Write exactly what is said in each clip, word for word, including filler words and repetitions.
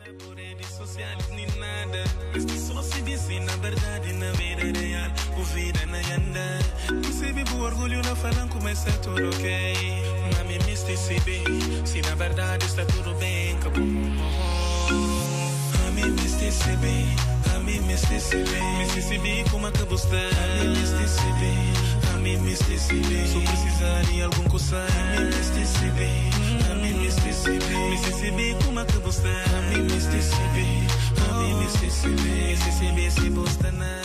por redes sociais nem nada. Isto só se disse na verdade, na vida real. O vida na anda. Percebe o orgulho na falam, começa tudo ok. Mami, misticidade. Se na verdade está tudo bem, acabou. Mami, misticidade. Mami, misticidade. Misticidade, como acabou está. Mami, misticidade. Mami, misticidade. Se precisar de algum coçar. Mami, misticidade. Mami, misticidade. Misticidade, como acabou está. Mami, misticidade. Mami, misticidade. Misticidade, se bosta na.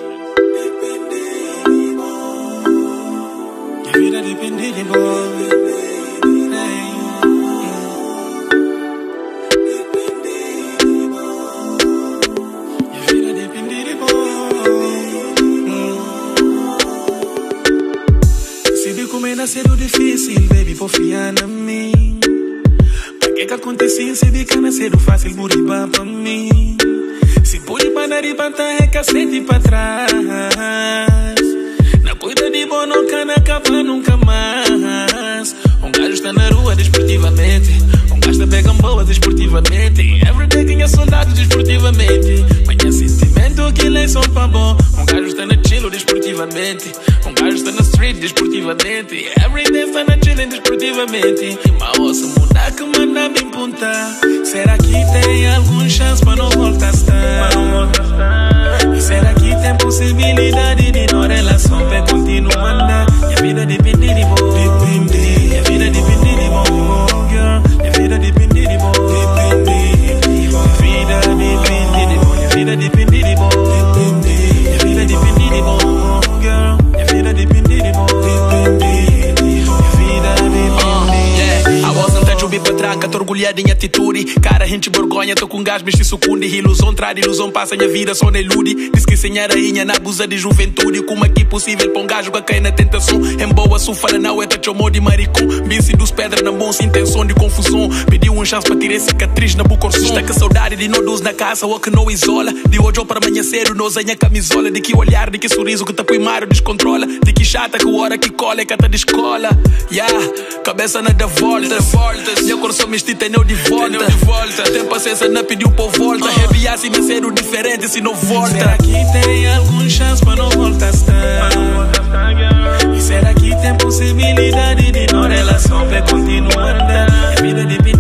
A vida depende de você. Nasceu difícil, baby, confia na mim. Pra que que aconteceu, se vi que nasceu fácil, buriba pra mim. Se pode parar e bater, é cacete pra trás. Na cuida de bom, não cana acabar nunca mais. Um gajo está na rua desportivamente. Um gajo está pegando boa desportivamente. Everyday ganha soldado desportivamente. Manhã sentimento que lê só pra bom. Um gajo está na chilo desportivamente. Um gajo está na street desportivamente. Everyday está na chilling desportivamente. Mas ouça mudar que manda me impuntar. Será que tem algum chance para não voltar a estar? E será que tem possibilidade de não relação para continuar a andar? Minha vida depende de você. Depende. Minha vida depende de você, girl. Minha vida depende de você. Depende. Minha vida depende de você. Minha vida depende de você. Depende. Minha vida depende de você, girl. Minha vida depende de você. Depende. Minha vida depende. A voz não tá de pra tranca, tô orgulhado em atitude. Cara, gente vergonha, tô com gás, mas se sucunde. Ilusão traz ilusão, passa minha vida só na ilude. Diz que sem a rainha na abusa de juventude. Como é que é possível pra um gajo que cai na tentação? Em boa, sufara não é te chamou de maricão. Bici dos pedras na mão, sem intenção de confusão. Pediu um chance pra tirar cicatriz na boca orção. Está com saudade de não dos na casa, ou que não isola. De hoje ou para amanhecer, não zanha camisola. De que olhar, de que sorriso que tá primário descontrola. De que chata, que hora que cola, que tá de escola. Yeah, cabeça na da volta. Minha cor só me tem eu de volta. Tem paciência, não pediu por volta. Reviar se me ser o diferente se não volta. Será que tem algum chance para não voltar a estar? E será que tem possibilidade de não relação para continuar a andar? A vida depende